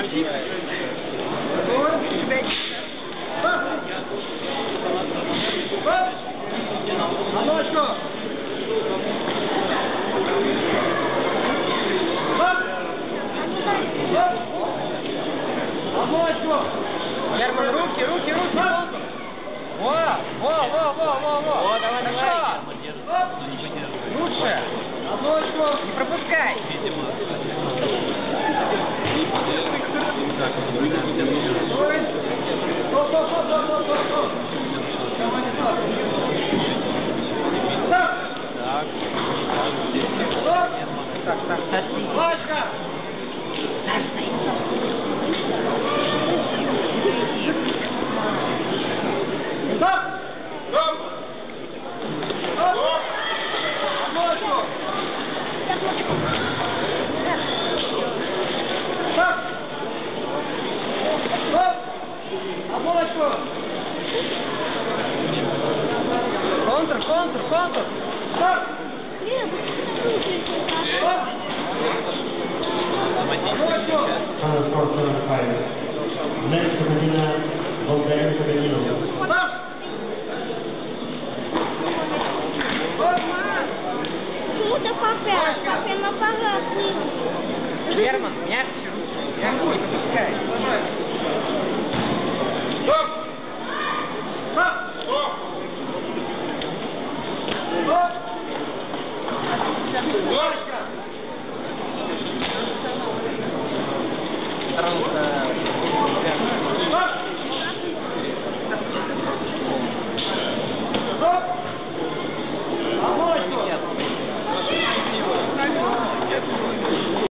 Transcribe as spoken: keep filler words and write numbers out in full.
Спасибо. А ну что? А ну что? Герман, руки, руки, руки. Во, во, во, во, во, во. О, давай, давай. Лучше. А ну что? Не пропускай. Стоп, стоп, стоп, стоп, стоп, стоп. Так. Так, так, так. Лачка. Стоп. Стоп. Стоп. Лачка. Стоп. Стоп. Оболочку! Контр, контр, контр! Стоп! Стоп! Оболочку! Next to Medina, Bogdan Sabinino. Стоп! Почему-то папа, папа на пожалуйста. Герман, мягче руки. Мягче, не пропускай. Стоп! Стоп! Стоп! Стоп! Стоп!